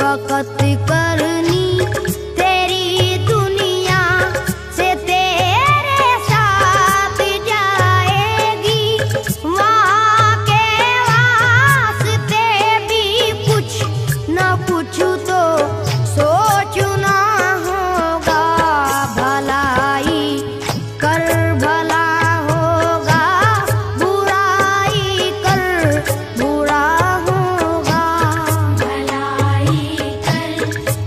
शफकत करनी तेरी दुनिया से तेरे साथ जाएगी। वहाँ के वास्ते भी कुछ न कुछ तो सोचना होगा। भलाई कर भला होगा, बुराई कर बुरा होगा। भलाई कर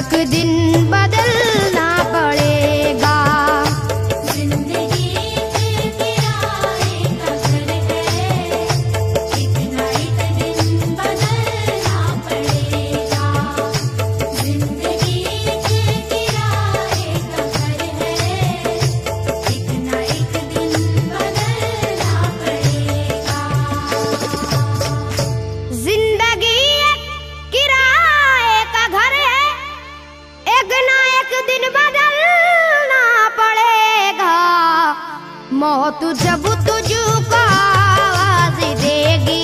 एक दिन बदलना पड़ेगा। जिंदगी एक किराए का घर है, एक ना एक दिन बदलना पड़ेगा। जिंदगी एक किराए का घर है, एक ना एक दिन बदलना पड़ेगा। जिंदगी एक किराए का घर है, एक ना एक दिन बदलना पड़ेगा। मौत जब तुझको आवाज देगी,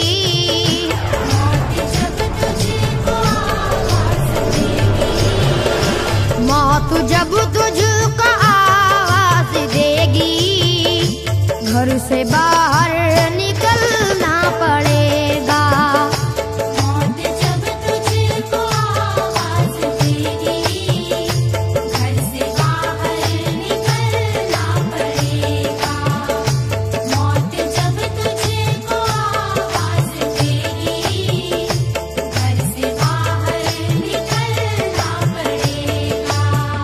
जब तुझको आवाज देगी, मौत जब तुझको आवाज देगी, घर से बाहर निकलना पड़ेगा। मौत जब तुझको आवाज देगी, घर से बाहर निकलना पड़ेगा। मौत जब तुझको आवाज देगी, घर से बाहर निकलना पड़ेगा।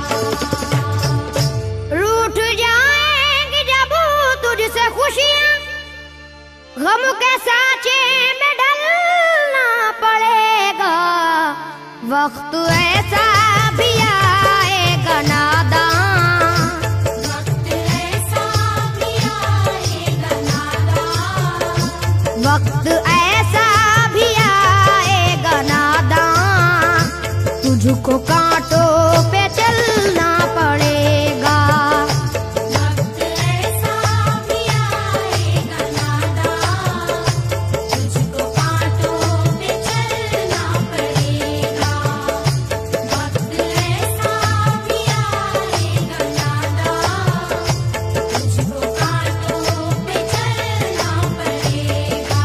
रूठ जाएंगी जब तुझसे खुशियां, गम के साँचे में ढलना पड़ेगा। वक्त ऐसा भी आएगा नादान, वक्त ऐसा भी आएगा नादान, वक्त ऐसा भी आएगा नादान, तुझको कांटों पे चलना पड़ेगा। वक्त ऐसा भी आएगा नादान, तुझको कांटों पे चलना पड़ेगा। वक्त ऐसा भी आएगा नादान, तुझको कांटों पे चलना पड़ेगा।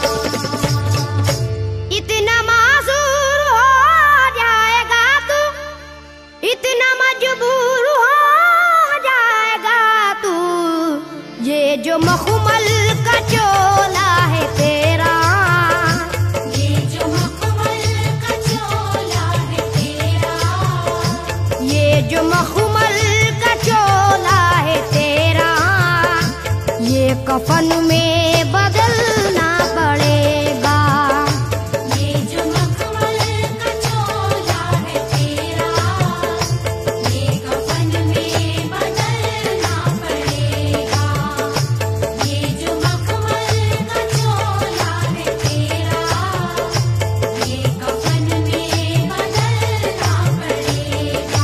इतना मासूर हो जाएगा तू, इतना मजबूर हो जाएगा तू, ये जो मखमल का चोला है तेरा, ये जो मखमल का चोला है तेरा, ये जो मखमल का चोला है तेरा, ये कफन में बदलना पड़ेगा। ये जो मखमल का चोला है तेरा, ये कफन में बदलना पड़ेगा। ये जो मखमल का चोला है तेरा, ये कफन में बदलना पड़ेगा।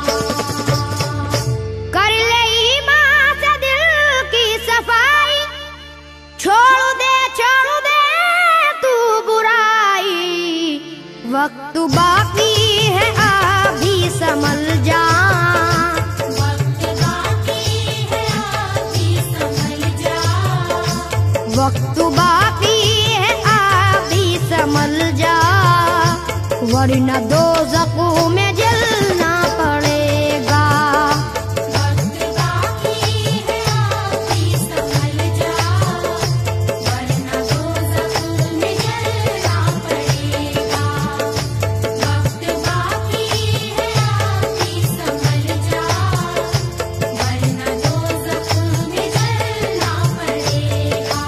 कर ले ईमान से दिल की सफाई, छोड़ दे तू बुराई। वक्त बाकी है अभी संभल जा, वक्त बाकी है अभी संभल जा, वक्त बाकी है अभी संभल जा, वरना दोज़ख में जलना पड़ेगा। वक्त बाकी है अभी संभल जा, वरना दोज़ख में जलना पड़ेगा। वक्त बाकी है अभी संभल जा, वरना दोज़ख में जलना पड़ेगा।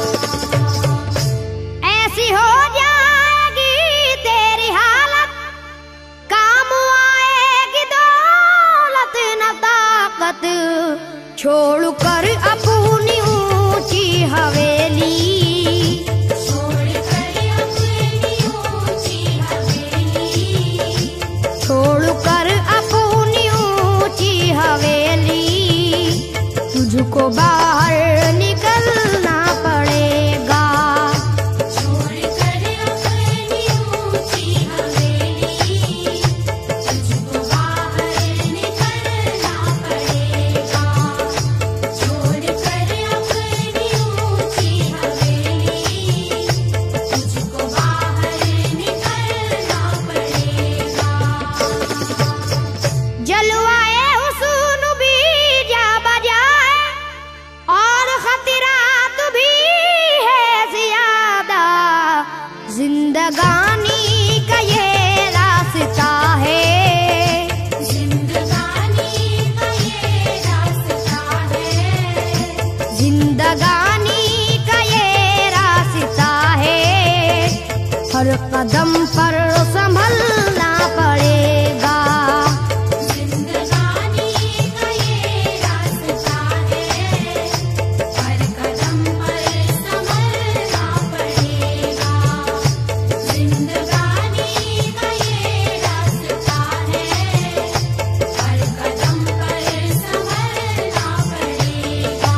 ऐसी हो जाएगी तेरी हालत, हर कदम पर संभलना पड़ेगा। जिंदगानी का ये रास्ता है, हर कदम पर संभलना पड़ेगा। जिंदगानी का ये रास्ता है, हर कदम पर संभलना पड़ेगा।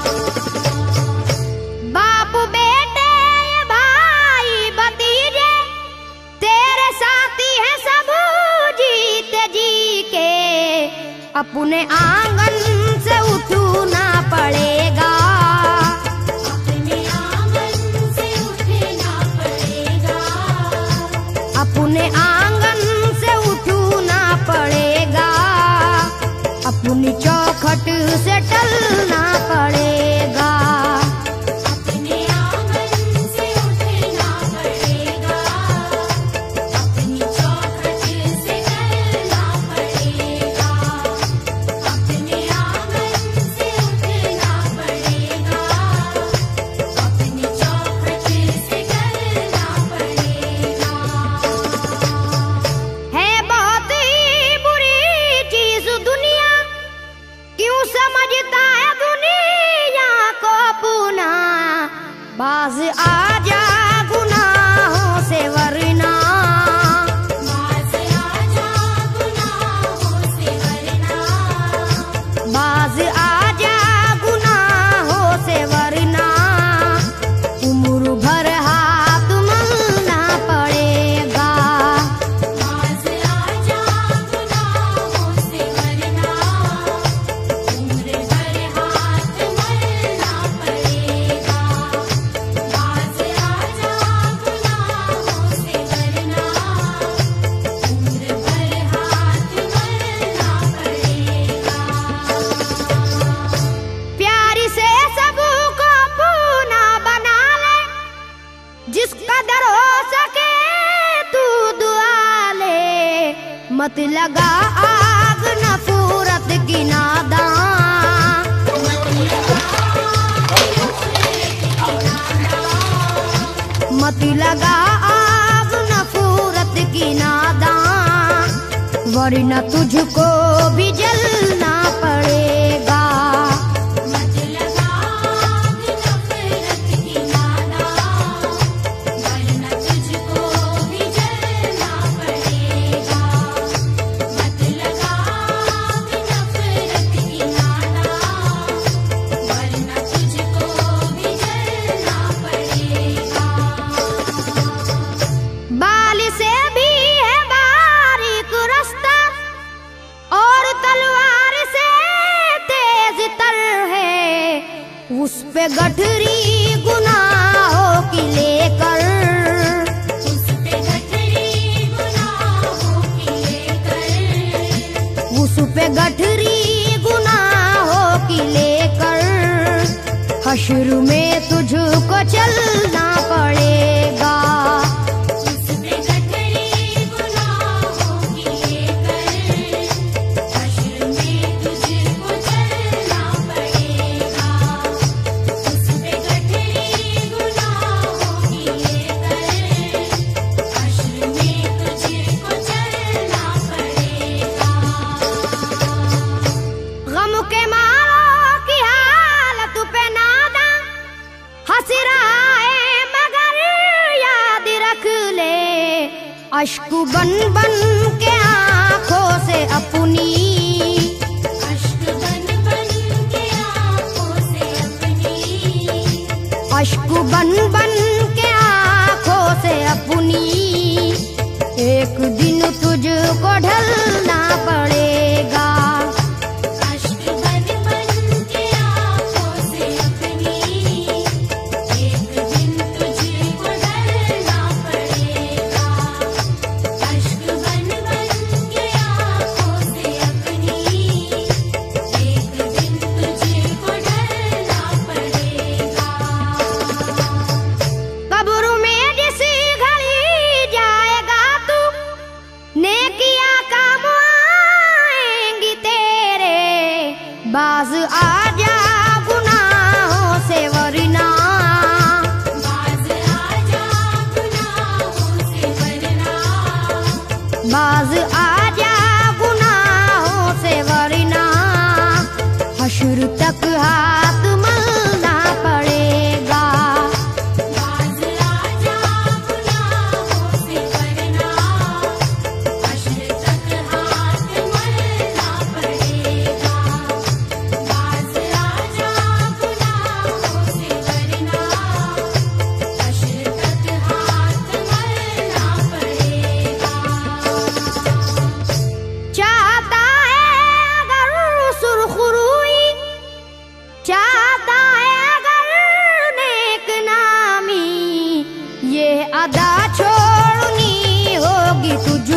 बाप बेटे भाई भतीजे तेरे साथी हैं सब जीते जी के, अपने आंगन से उठना पड़ेगा। अपने आंगन से उठना पड़ेगा। अपने आंगन से उठना पड़ेगा। अपनी चौखट से टलना पड़ेगा। अपने आंगन से उठना पड़ेगा। अपनी चौखट से टलना पड़ेगा। अपने आंगन से उठना पड़ेगा। अपनी चौखट से टलना पड़ेगा। है बहुत ही बुरी चीज दुनिया, क्यों समझता है दुनिया को अपना। बाज आजा गुनाहों से वरना, बाज आजा गुनाहों से वरना। बाज आजा गुनाहों से वरना। उम्र भर हाथ मलना पड़ेगा। बाज आजा गुनाहों से वरना। उम्र भर हाथ मलना पड़ेगा। बाज आजा गुनाहों से वरना। उम्र भर हाथ मलना पड़ेगा। प्यारी से सबको अपना बना ले, जिस कदर हो सके तू दुआ ले। मत लगा आग नफरत की नादान। मत लगा आग नफरत की नादान, वरना तुझको भी जलना पड़ेगा। मत लगा आग नफरत की नादान, वरना तुझको भी जलना पड़ेगा। मत लगा आग नफरत की नादान, वरना तुझको भी जलना पड़ेगा। बाल से भी है बारीक रास्ता, और तलवार से तेज तर है। उस पे गठरी गुनाहों की लेकर, उस पे गठरी गुनाहों की लेकर। उस पे गठरी गुनाहों की लेकर, हश्र में तुझको चलना पड़ेगा। उस पे गठरी गुनाहों की लेकर, हश्र में तुझको चलना पड़ेगा। उस पे गठरी गुनाहों की लेकर, हश्र में तुझको चलना पड़ेगा। गम के मारों की हालत पे नादा हंस रहा है, मगर याद रख ले। अश्क बन बन के आंखों से अपनी, अश्क बन बन के आँखों से अपनी। अश्क बन बन के आंखों से अपनी। एक दिन तुझको ढलना पड़ेगा। अश्क बन बन के आँखों से अपनी। एक दिन तुझको डरना पड़ेगा। अश्क बन बन के आँखों से अपनी। एक दिन तुझको डरना पड़ेगा। कब्र में जिस घड़ी जाएगा तू, नेकिया का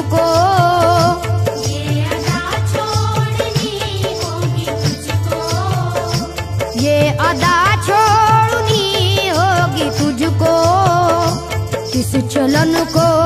तुझको, ये अदा छोड़नी होगी तुझको, ये अदा छोड़नी होगी तुझको। किस चलन को